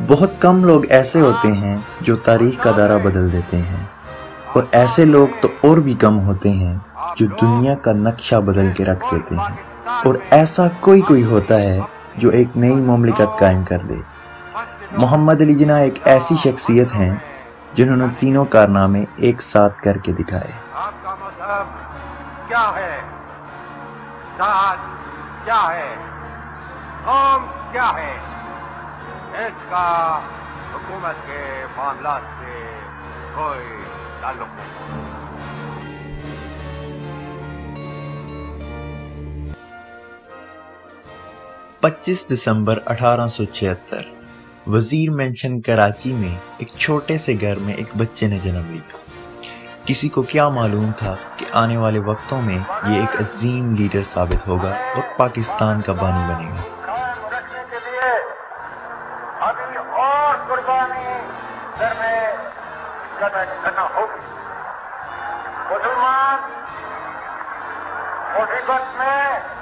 بہت کم لوگ ایسے ہوتے ہیں جو تاریخ کا دائرہ بدل دیتے ہیں، اور ایسے لوگ تو اور بھی کم ہوتے ہیں جو دنیا کا نقشہ بدل کے رکھ دیتے ہیں، اور ایسا کوئی ہوتا ہے جو ایک نئی مملکت قائم کر دے۔ محمد علی جناح ایک ایسی شخصیت ہیں جنہوں نے تینوں کارنامے ایک ساتھ کر کے دکھائے۔ آپ کا مذہب کیا ہے؟ ذات کیا ہے؟ قوم کیا ہے؟ اس کا حکومت کے معاملات سے کوئی تعلق نہیں۔ 25 دسمبر 1876 وزیر مینشن کراچی میں ایک چھوٹے سے گھر میں ایک بچے نے جنم لیا۔ کسی کو کیا معلوم تھا کہ آنے والے وقتوں میں یہ ایک عظیم لیڈر ثابت ہوگا اور پاکستان کا بانی بنے گا۔ رکھنے کے لیے ابھی اور قربانی کرنا ہوگی۔ مسلمان مصیبت میں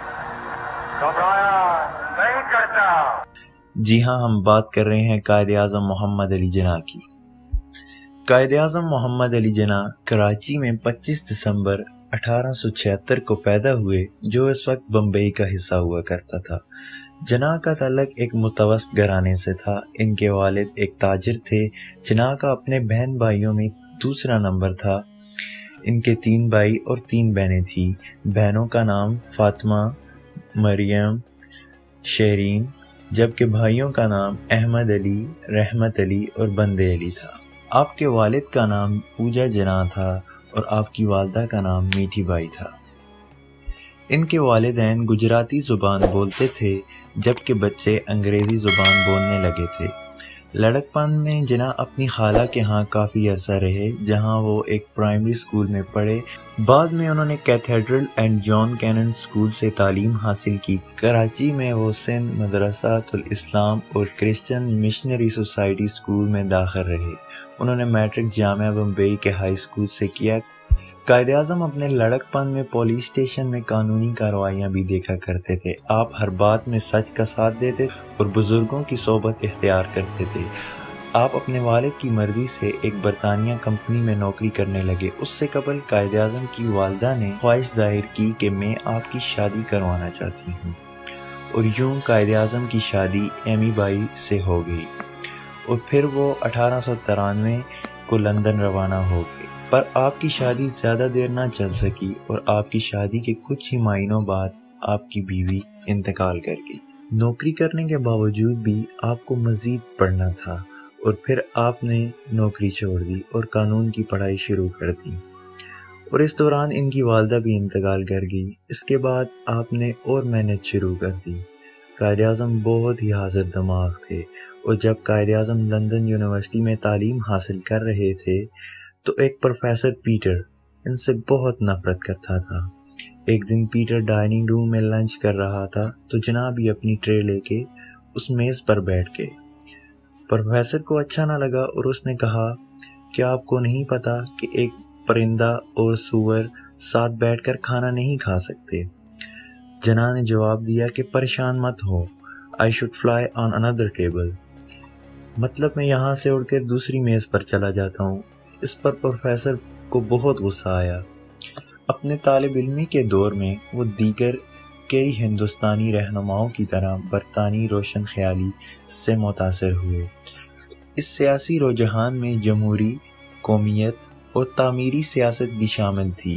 گھبرایا نہیں کرتا۔ جی ہاں، ہم بات کر رہے ہیں قائد اعظم محمد علی جناح کی۔ قائد اعظم محمد علی جناح کراچی میں 25 دسمبر 1876 کو پیدا ہوئے، جو اس وقت بمبئی کا حصہ ہوا کرتا تھا۔ جناح کا تعلق ایک متوسط گھرانے سے تھا۔ ان کے والد ایک تاجر تھے۔ جناح کا اپنے بہن بھائیوں میں دوسرا نمبر تھا۔ ان کے 3 بھائی اور 3 بہنیں تھیں۔ بہنوں کا نام فاطمہ، مریم، شیرین، جبکہ بھائیوں کا نام احمد علی، رحمت علی اور بندے علی تھا۔ آپ کے والد کا نام پوجا جناح تھا اور آپ کی والدہ کا نام میٹھی بائی تھا۔ ان کے والدین گجراتی زبان بولتے تھے، جبکہ بچے انگریزی زبان بولنے لگے تھے۔ لڑکپن میں جناح اپنی خالہ کے ہاں کافی عرصہ رہے، جہاں وہ ایک پرائمری اسکول میں پڑھے۔ بعد میں انہوں نے cathedral and John Connon school سے تعلیم حاصل کی۔ کراچی میں وہ سندھ مدرسۃ الاسلام اور کرسچن مشنری سوسائٹی اسکول میں داخل رہے۔ انہوں نے میٹرک جامعہ بمبئی کے ہائی اسکول سے کیا۔ قائد اعظم اپنے لڑکپن میں پولیس اسٹیشن میں قانونی کارروائیاں بھی دیکھا کرتے تھے۔ آپ ہر بات میں سچ کا ساتھ دیتے اور بزرگوں کی صحبت اختیار کرتے تھے۔ آپ اپنے والد کی مرضی سے ایک برطانیہ کمپنی میں نوکری کرنے لگے۔ اس سے قبل قائد اعظم کی والدہ نے خواہش ظاہر کی کہ میں آپ کی شادی کروانا چاہتی ہوں، اور یوں قائد اعظم کی شادی ایمی بائی سے ہو گئی، اور پھر وہ 1893 کو لندن روانہ ہو گئے۔ پر آپ کی شادی زیادہ دیر نہ چل سکی، اور آپ کی شادی کے کچھ ہی مہینوں بعد آپ کی بیوی انتقال کر گئی۔ نوکری کرنے کے باوجود بھی آپ کو مزید پڑھنا تھا، اور پھر آپ نے نوکری چھوڑ دی اور قانون کی پڑھائی شروع کر دی، اور اس دوران ان کی والدہ بھی انتقال کر گئی۔ اس کے بعد آپ نے اور محنت شروع کر دی۔ قائد اعظم بہت ہی حاضر دماغ تھے، اور جب قائد اعظم لندن یونیورسٹی میں تعلیم حاصل کر رہے تھے تو ایک پروفیسر پیٹر ان سے بہت نفرت کرتا تھا۔ ایک دن پیٹر ڈائننگ روم میں لنچ کر رہا تھا تو جناح بھی اپنی ٹرے لے کے اس میز پر بیٹھ گئے۔ پروفیسر کو اچھا نہ لگا اور اس نے کہا کہ آپ کو نہیں پتا کہ ایک پرندہ اور سور ساتھ بیٹھ کر کھانا نہیں کھا سکتے؟ جناح نے جواب دیا کہ پریشان مت ہو، I should fly on another table، مطلب میں یہاں سے اڑ کر دوسری میز پر چلا جاتا ہوں۔ اس پر پروفیسر کو بہت غصہ آیا۔ اپنے طالب علمی کے دور میں وہ دیگر کئی ہندوستانی رہنماؤں کی طرح برطانوی روشن خیالی سے متاثر ہوئے۔ اس سیاسی رجحان میں جمہوری، قومیت اور تعمیری سیاست بھی شامل تھی۔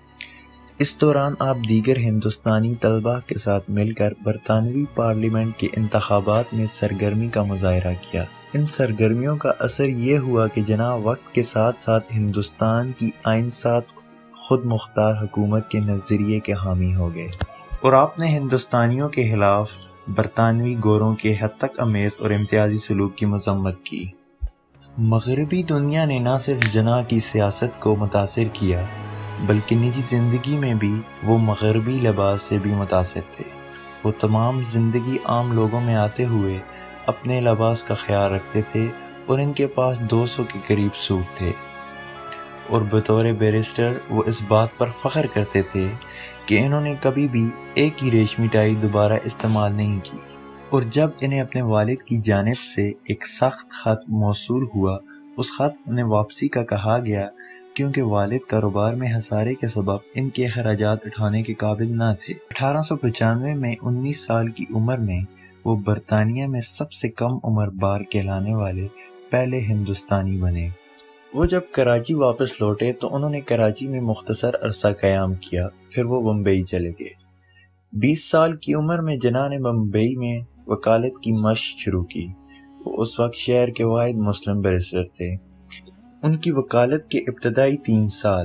اس دوران آپ دیگر ہندوستانی طلباء کے ساتھ مل کر برطانوی پارلیمنٹ کے انتخابات میں سرگرمی کا مظاہرہ کیا۔ ان سرگرمیوں کا اثر یہ ہوا کہ جناح وقت کے ساتھ ساتھ ہندوستان کی آئین ساز خود مختار حکومت کے نظریے کے حامی ہو گئے، اور آپ نے ہندوستانیوں کے خلاف برطانوی گوروں کے حد تک امیز اور امتیازی سلوک کی مذمت کی۔ مغربی دنیا نے نہ صرف جناح کی سیاست کو متاثر کیا، بلکہ نجی زندگی میں بھی وہ مغربی لباس سے بھی متاثر تھے۔ وہ تمام زندگی عام لوگوں میں آتے ہوئے اپنے لباس کا خیال رکھتے تھے، اور ان کے پاس 200 کے قریب سوٹ تھے، اور بطور بیرسٹر وہ اس بات پر فخر کرتے تھے کہ انہوں نے کبھی بھی ایک ہی ریشمی ٹائی دوبارہ استعمال نہیں کی۔ اور جب انہیں اپنے والد کی جانب سے ایک سخت خط موصول ہوا، اس خط میں واپسی کا کہا گیا کیونکہ والد کاروبار میں خسارے کے سبب ان کے اخراجات اٹھانے کے قابل نہ تھے۔ 1895 میں 19 سال کی عمر میں وہ برطانیہ میں سب سے کم عمر بار کہلانے والے پہلے ہندوستانی بنے۔ وہ جب کراچی واپس لوٹے تو انہوں نے کراچی میں مختصر عرصہ قیام کیا، پھر وہ بمبئی چلے گئے۔ 20 سال کی عمر میں جناح نے بمبئی میں وکالت کی مشق شروع کی۔ وہ اس وقت شہر کے واحد مسلم بیرسٹر تھے۔ ان کی وکالت کے ابتدائی 3 سال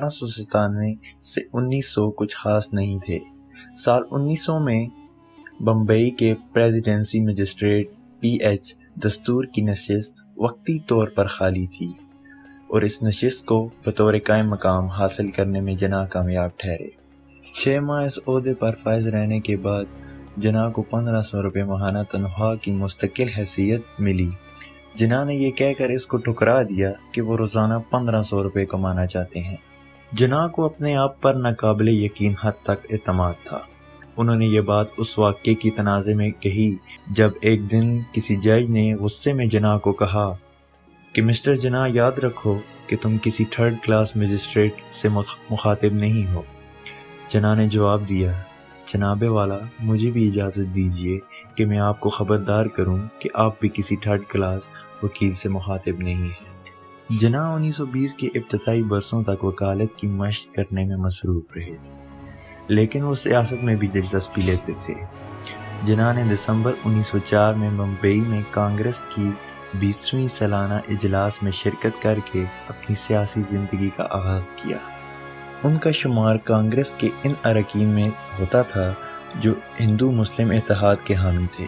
1897 سے 1900 کچھ خاص نہیں تھے۔ سال 1900 میں بمبئی کے پریزیڈنسی مجسٹریٹ PH دستور کی نشست وقتی طور پر خالی تھی اور اس نشست کو بطور قائم مقام حاصل کرنے میں جناح کامیاب ٹھہرے۔ 6 ماہ اس عہدے پر فائز رہنے کے بعد جناح کو 1500 روپے ماہانہ تنخواہ کی مستقل حیثیت ملی۔ جناح نے یہ کہہ کر اس کو ٹھکرا دیا کہ وہ روزانہ 1500 روپے کمانا چاہتے ہیں۔ جناح کو اپنے آپ پر ناقابل یقین حد تک اعتماد تھا۔ انہوں نے یہ بات اس واقعے کی تناظر میں کہی جب ایک دن کسی جج نے غصے میں جناح کو کہا کہ مسٹر جناح، یاد رکھو کہ تم کسی 3rd کلاس مجسٹریٹ سے مخاطب نہیں ہو۔ جناح نے جواب دیا، جناب والا، مجھے بھی اجازت دیجیے کہ میں آپ کو خبردار کروں کہ آپ بھی کسی 3rd کلاس وکیل سے مخاطب نہیں ہیں۔ جناح 1920 کے ابتدائی برسوں تک وکالت کی مشق کرنے میں مصروف رہے تھے، لیکن وہ سیاست میں بھی دلچسپی لیتے تھے۔ جناح نے دسمبر 1904 میں بمبئی میں کانگریس کی 20ویں سالانہ اجلاس میں شرکت کر کے اپنی سیاسی زندگی کا آغاز کیا۔ ان کا شمار کانگریس کے ان اراکین میں ہوتا تھا جو ہندو مسلم اتحاد کے حامی تھے۔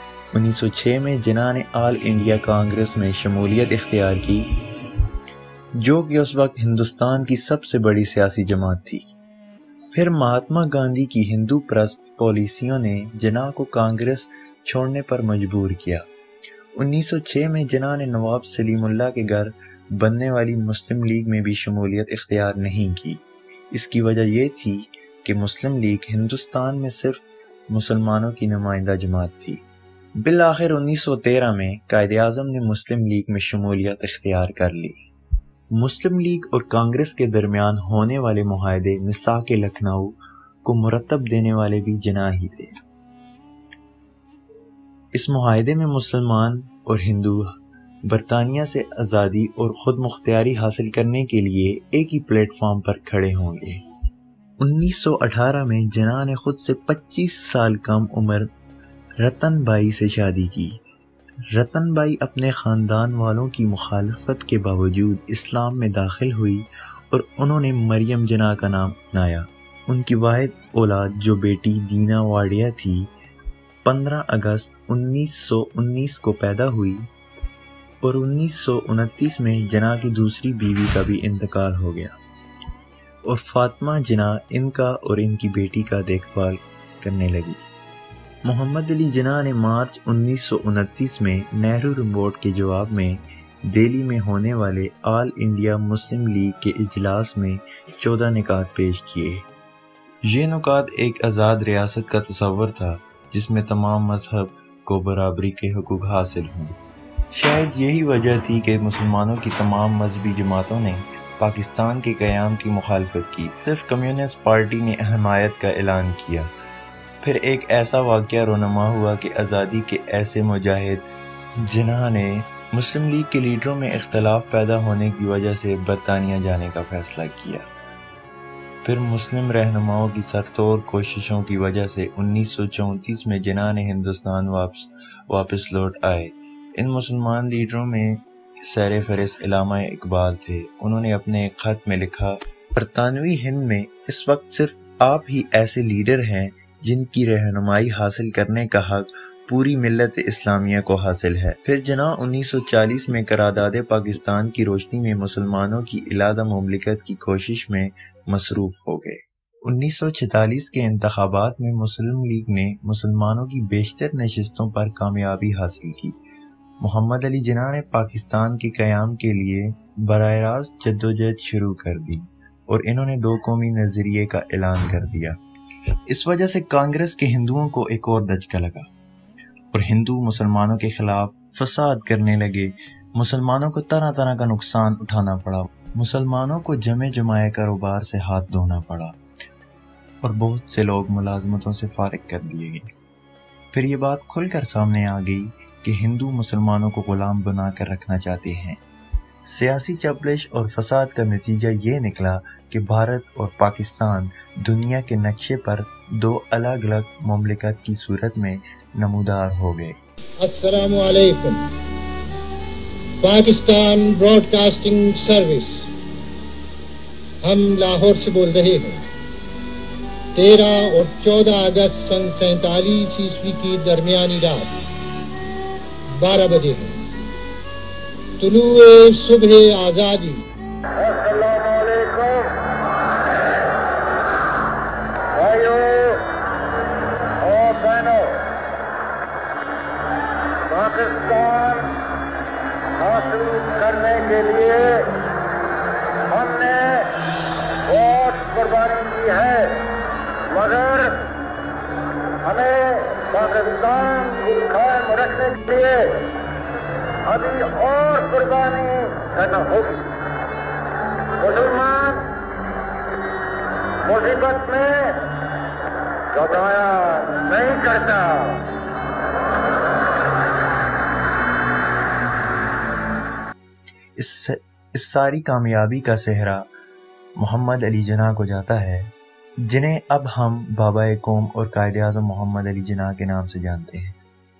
1906 میں جناح نے آل انڈیا کانگریس میں شمولیت اختیار کی، جو کہ اس وقت ہندوستان کی سب سے بڑی سیاسی جماعت تھی۔ پھر مہاتما گاندھی کی ہندو پرست پالیسیوں نے جناح کو کانگریس چھوڑنے پر مجبور کیا۔ 1906 میں جناح نے نواب سلیم اللہ کے گھر بننے والی مسلم لیگ میں بھی شمولیت اختیار نہیں کی۔ اس کی وجہ یہ تھی کہ مسلم لیگ ہندوستان میں صرف مسلمانوں کی نمائندہ جماعت تھی۔ بالآخر 1913 میں قائد اعظم نے مسلم لیگ میں شمولیت اختیار کر لی۔ مسلم لیگ اور کانگریس کے درمیان ہونے والے معاہدے میثاق لکھنؤ کو مرتب دینے والے بھی جناح ہی تھے۔ اس معاہدے میں مسلمان اور ہندو برطانیہ سے آزادی اور خود مختاری حاصل کرنے کے لیے ایک ہی پلیٹ فارم پر کھڑے ہوں گے۔ 1918 میں جناح نے خود سے 25 سال کم عمر رتن بائی سے شادی کی۔ رتن بائی اپنے خاندان والوں کی مخالفت کے باوجود اسلام میں داخل ہوئی اور انہوں نے مریم جناح کا نام اپنایا۔ ان کی واحد اولاد جو بیٹی دینا واڈیا تھی 15 اگست 1919 کو پیدا ہوئی اور 1929 میں جناح کی دوسری بیوی کا بھی انتقال ہو گیا اور فاطمہ جناح ان کا اور ان کی بیٹی کا دیکھ بھال کرنے لگی۔ محمد علی جناح نے مارچ 1929 میں نہرو رپورٹ کے جواب میں دہلی میں ہونے والے آل انڈیا مسلم لیگ کے اجلاس میں 14 نکات پیش کیے۔ یہ نکات ایک آزاد ریاست کا تصور تھا جس میں تمام مذہب کو برابری کے حقوق حاصل ہوں۔ شاید یہی وجہ تھی کہ مسلمانوں کی تمام مذہبی جماعتوں نے پاکستان کے قیام کی مخالفت کی، صرف کمیونسٹ پارٹی نے حمایت کا اعلان کیا۔ پھر ایک ایسا واقعہ رونما ہوا کہ آزادی کے ایسے مجاہد جناح نے مسلم لیگ کے لیڈروں میں اختلاف پیدا ہونے کی وجہ سے برطانیہ جانے کا فیصلہ کیا۔ پھر مسلم رہنماؤں کی سرتوڑ کوششوں کی وجہ سے 1934 میں جناح نے ہندوستان واپس لوٹ آئے۔ ان مسلمان لیڈروں میں سیر فہرست علامہ اقبال تھے۔ انہوں نے اپنے ایک خط میں لکھا، برطانوی ہند میں اس وقت صرف آپ ہی ایسے لیڈر ہیں جن کی رہنمائی حاصل کرنے کا حق پوری ملت اسلامیہ کو حاصل ہے۔ پھر جناح 1940 میں قرارداد پاکستان کی روشنی میں مسلمانوں کی علیحدہ مملکت کی کوشش میں مصروف ہو گئے۔ 1946 کے انتخابات میں مسلم لیگ نے مسلمانوں کی بیشتر نشستوں پر کامیابی حاصل کی۔ محمد علی جناح نے پاکستان کے قیام کے لیے براہ راست جدوجہد شروع کر دی اور انہوں نے 2 قومی نظریے کا اعلان کر دیا۔ اس وجہ سے کانگریس کے ہندوؤں کو ایک اور دھچکا لگا اور ہندو مسلمانوں کے خلاف فساد کرنے لگے۔ مسلمانوں کو طرح طرح کا نقصان اٹھانا پڑا، مسلمانوں کو جمع جمائے کاروبار سے ہاتھ دھونا پڑا اور بہت سے لوگ ملازمتوں سے فارغ کر دیے گئے۔ پھر یہ بات کھل کر سامنے آ گئی کہ ہندو مسلمانوں کو غلام بنا کر رکھنا چاہتے ہیں۔ سیاسی چپلش اور فساد کا نتیجہ یہ نکلا کہ بھارت اور پاکستان دنیا کے نقشے پر دو الگ الگ مملکت کی صورت میں نمودار ہو گئے۔ السلام علیکم۔ پاکستان براڈ کاسٹنگ سروس، ہم لاہور سے بول رہے ہیں۔ 13 اور 14 اگست سن 47 عیسوی کی درمیانی رات 12 بجے ہے۔ طلوع صبح آزادی۔ السلام علیکم بھائیوں اور بہنوں، پاکستان حاصل کرنے کے لیے ہم نے بہت قربانی کی ہے، مگر ہمیں پاکستان کو قائم رکھنے کے لیے ابھی اور قربانی کرنا ہوگی۔ مسلمان مصیبت میں گھبرایا نہیں کرتا۔ اس ساری کامیابی کا سہرا محمد علی جناح کو جاتا ہے، جنہیں اب ہم بابا قوم اور قائد اعظم محمد علی جناح کے نام سے جانتے ہیں۔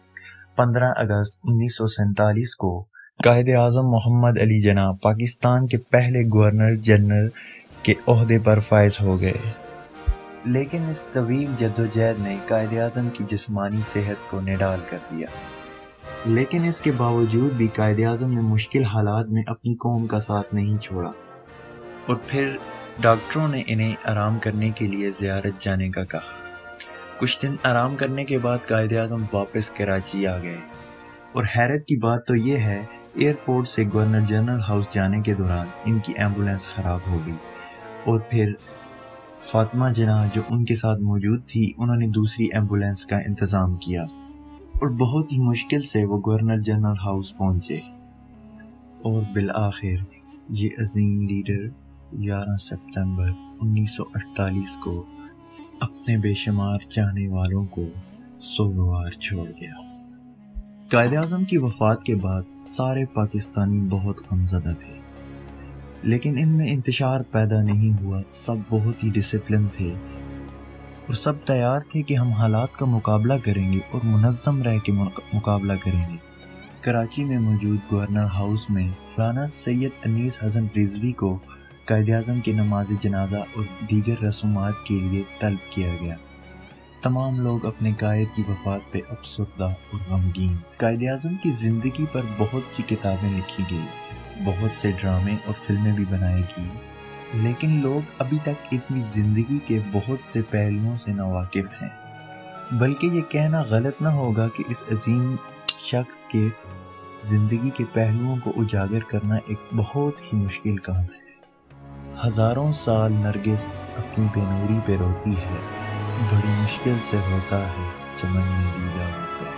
15 اگست 1947 کو قائد اعظم محمد علی جناح پاکستان کے پہلے گورنر جنرل کے عہدے پر فائز ہو گئے، لیکن اس طویل جدوجہد نے قائد اعظم کی جسمانی صحت کو نڈال کر دیا۔ لیکن اس کے باوجود بھی قائد اعظم نے مشکل حالات میں اپنی قوم کا ساتھ نہیں چھوڑا، اور پھر ڈاکٹروں نے انہیں آرام کرنے کے لیے زیارت جانے کا کہا۔ کچھ دن آرام کرنے کے بعد قائد اعظم واپس کراچی آ گئے، اور حیرت کی بات تو یہ ہے ایئرپورٹ سے گورنر جنرل ہاؤس جانے کے دوران ان کی ایمبولینس خراب ہو گئی، اور پھر فاطمہ جناح جو ان کے ساتھ موجود تھی انہوں نے دوسری ایمبولینس کا انتظام کیا، اور بہت ہی مشکل سے وہ گورنر جنرل ہاؤس پہنچے، اور بالآخر یہ عظیم لیڈر 11 ستمبر 1948 کو اپنے بے شمار چاہنے والوں کو سوگوار چھوڑ گیا۔ قائد اعظم کی وفات کے بعد سارے پاکستانی بہت غمزدہ تھے، لیکن ان میں انتشار پیدا نہیں ہوا۔ سب بہت ہی ڈسپلن تھے اور سب تیار تھے کہ ہم حالات کا مقابلہ کریں گے اور منظم رہ کے مقابلہ کریں گے۔ کراچی میں موجود گورنر ہاؤس میں مولانا سید انیس حسن رضوی کو قائد اعظم کی نماز جنازہ اور دیگر رسومات کے لیے طلب کیا گیا۔ تمام لوگ اپنے قائد کی وفات پہ افسردہ اور غمگین۔ قائد اعظم کی زندگی پر بہت سی کتابیں لکھی گئی، بہت سے ڈرامے اور فلمیں بھی بنائی گئی، لیکن لوگ ابھی تک اتنی زندگی کے بہت سے پہلوؤں سے ناواقف ہیں۔ بلکہ یہ کہنا غلط نہ ہوگا کہ اس عظیم شخص کے زندگی کے پہلوؤں کو اجاگر کرنا ایک بہت ہی مشکل کام ہے۔ ہزاروں سال نرگس اپنی بے نوری پہ روتی ہے، بڑی مشکل سے ہوتا ہے چمن میں دیدہ ہو۔